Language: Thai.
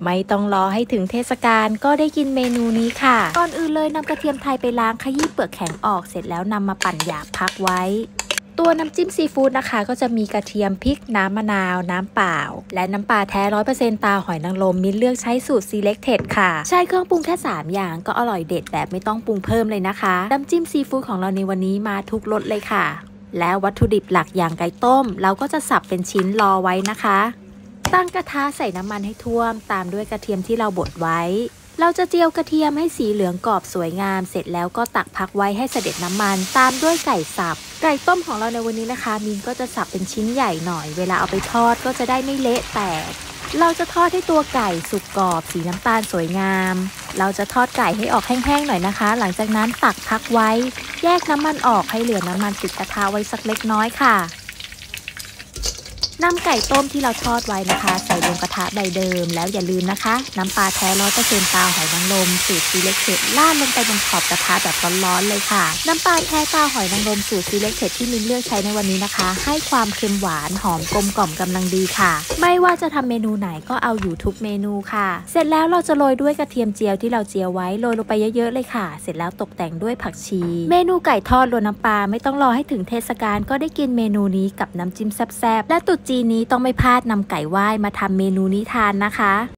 ไม่ต้องรอให้ถึงเทศกาลก็ได้กินเมนูนี้ค่ะก่อนอื่นเลยนำกระเทียมไทยไปล้างขยี้เปลือกแข็งออกเสร็จแล้วนำมาปั่นหยาบพักไว้ตัวน้ำจิ้มซีฟู้ดนะคะก็จะมีกระเทียมพริกน้ำมะนาวน้ำเปล่าและน้ำปลาแท้ 100% ตาหอยนางรมมิ้นเลือกใช้สูตร Selected ค่ะใช้เครื่องปรุงแค่3อย่างก็อร่อยเด็ดแบบไม่ต้องปรุงเพิ่มเลยนะคะน้ำจิ้มซีฟู้ดของเราในวันนี้มาทุกรสเลยค่ะและวัตถุดิบหลักอย่างไก่ต้มเราก็จะสับเป็นชิ้นรอไว้นะคะตั้งกระทะใส่น้ำมันให้ท่วมตามด้วยกระเทียมที่เราบดไว้เราจะเจียวกระเทียมให้สีเหลืองกรอบสวยงามเสร็จแล้วก็ตักพักไว้ให้เสด็จน้ำมันตามด้วยไก่สับไก่ต้มของเราในวันนี้นะคะมินก็จะสับเป็นชิ้นใหญ่หน่อยเวลาเอาไปทอดก็จะได้ไม่เละแตกเราจะทอดให้ตัวไก่สุกกรอบสีน้ำตาลสวยงามเราจะทอดไก่ให้ออกแห้งๆหน่อยนะคะหลังจากนั้นตักพักไว้แยกน้ำมันออกให้เหลือน้ำมันติดกระทะไว้สักเล็กน้อยค่ะนำไก่ต้มที่เราทอดไว้นะคะใส่ลงกระทะใบเดิมแล้วอย่าลืมนะคะน้ำปลาแท้ 100% ตาหอยนางรมสูตร Selected ราดลงไปบนขอบกระทะแบบร้อนๆเลยค่ะน้ำปลาแท้ตาหอยนางรมสูตร Selected ที่มินเลือกใช้ในวันนี้นะคะให้ความเค็มหวานหอมกลมกล่อมกำลังดีค่ะไม่ว่าจะทำเมนูไหนก็เอาอยู่ทุกเมนูค่ะเสร็จแล้วเราจะโรยด้วยกระเทียมเจียวที่เราเจียวไว้โรยลงไปเยอะๆเลยค่ะเสร็จแล้วตกแต่งด้วยผักชีเมนูไก่ทอดรวนน้ำปลาไม่ต้องรอให้ถึงเทศกาลก็ได้กินเมนูนี้กับน้ำจิ้มแซ่บๆและตุ๊ดจีนนี้ต้องไม่พลาดนำไก่ไหว้มาทำเมนูนี้ทานนะคะ